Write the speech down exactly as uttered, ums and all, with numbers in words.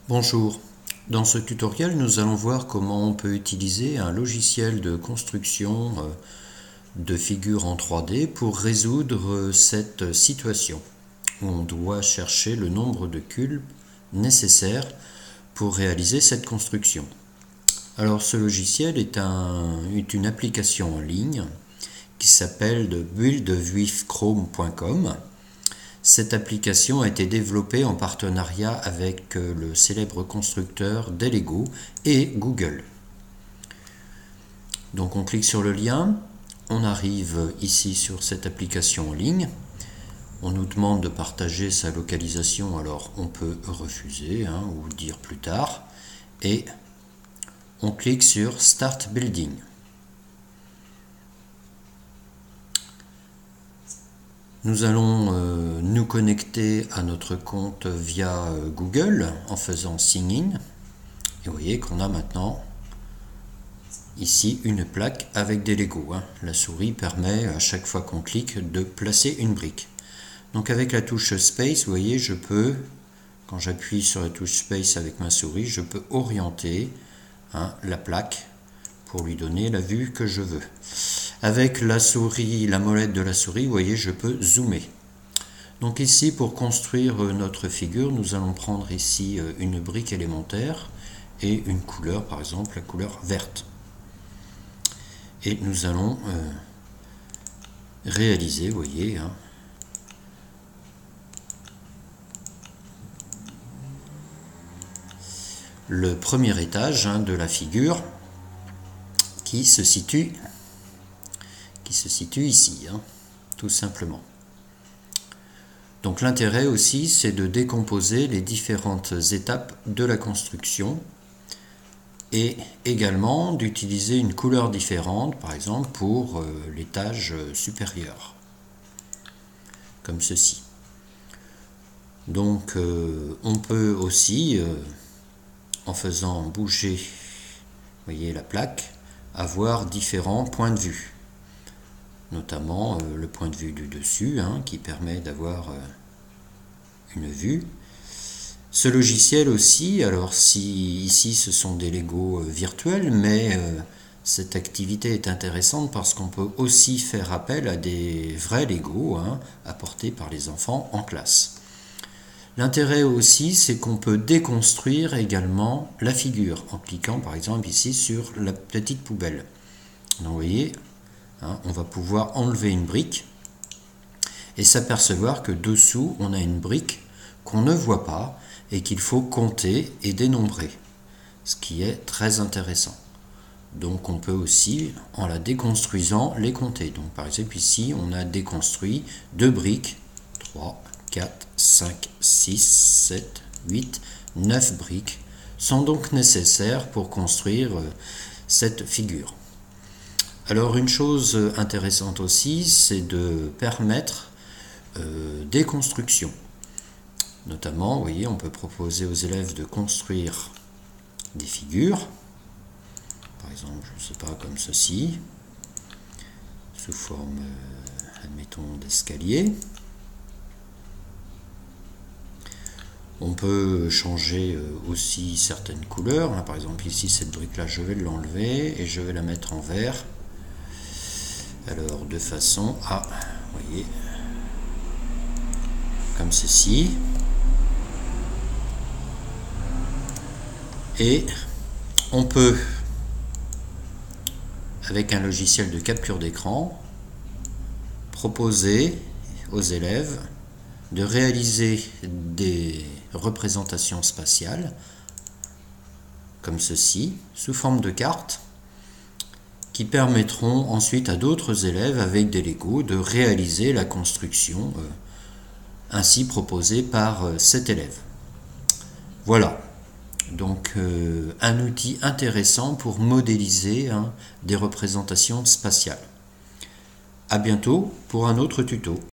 Bonjour, dans ce tutoriel nous allons voir comment on peut utiliser un logiciel de construction de figures en trois D pour résoudre cette situation où on doit chercher le nombre de cubes nécessaires pour réaliser cette construction. Alors ce logiciel est, un, est une application en ligne qui s'appelle build with chrome point com. Cette application a été développée en partenariat avec le célèbre constructeur Delego et Google. Donc on clique sur le lien, on arrive ici sur cette application en ligne. On nous demande de partager sa localisation, alors on peut refuser hein, ou dire plus tard. Et on clique sur Start Building. Nous allons euh, nous connecter à notre compte via euh, Google en faisant Sign In. Et vous voyez qu'on a maintenant ici une plaque avec des Lego. Hein. La souris permet à chaque fois qu'on clique de placer une brique. Donc avec la touche Space, vous voyez, je peux, quand j'appuie sur la touche Space avec ma souris, je peux orienter hein, la plaque pour lui donner la vue que je veux. Avec la souris, la molette de la souris, vous voyez, je peux zoomer. Donc ici, pour construire notre figure, nous allons prendre ici une brique élémentaire et une couleur, par exemple la couleur verte. Et nous allons euh, réaliser, vous voyez, hein, le premier étage hein, de la figure qui se situe qui se situe ici, hein, tout simplement. Donc l'intérêt aussi, c'est de décomposer les différentes étapes de la construction et également d'utiliser une couleur différente, par exemple pour euh, l'étage supérieur, comme ceci. Donc euh, on peut aussi, euh, en faisant bouger, vous voyez la plaque, avoir différents points de vue. Notamment euh, le point de vue du dessus hein, qui permet d'avoir euh, une vue. Ce logiciel aussi, alors si ici ce sont des Lego euh, virtuels, mais euh, cette activité est intéressante parce qu'on peut aussi faire appel à des vrais Lego hein, apportés par les enfants en classe. L'intérêt aussi, c'est qu'on peut déconstruire également la figure en cliquant par exemple ici sur la petite poubelle. Donc vous voyez, Hein, on va pouvoir enlever une brique et s'apercevoir que dessous on a une brique qu'on ne voit pas et qu'il faut compter et dénombrer, ce qui est très intéressant. Donc on peut aussi, en la déconstruisant, les compter. Donc par exemple ici on a déconstruit deux briques, trois, quatre, cinq, six, sept, huit, neuf briques sont donc nécessaires pour construire cette figure. Alors une chose intéressante aussi, c'est de permettre euh, des constructions. Notamment, vous voyez, on peut proposer aux élèves de construire des figures. Par exemple, je ne sais pas, comme ceci, sous forme, euh, admettons, d'escalier. On peut changer aussi certaines couleurs. Par exemple, ici, cette brique-là, je vais l'enlever et je vais la mettre en vert. Alors, de façon à, vous voyez, comme ceci. Et on peut, avec un logiciel de capture d'écran, proposer aux élèves de réaliser des représentations spatiales, comme ceci, sous forme de carte, qui permettront ensuite à d'autres élèves avec des Lego de réaliser la construction euh, ainsi proposée par euh, cet élève. Voilà, donc euh, un outil intéressant pour modéliser hein, des représentations spatiales. À bientôt pour un autre tuto.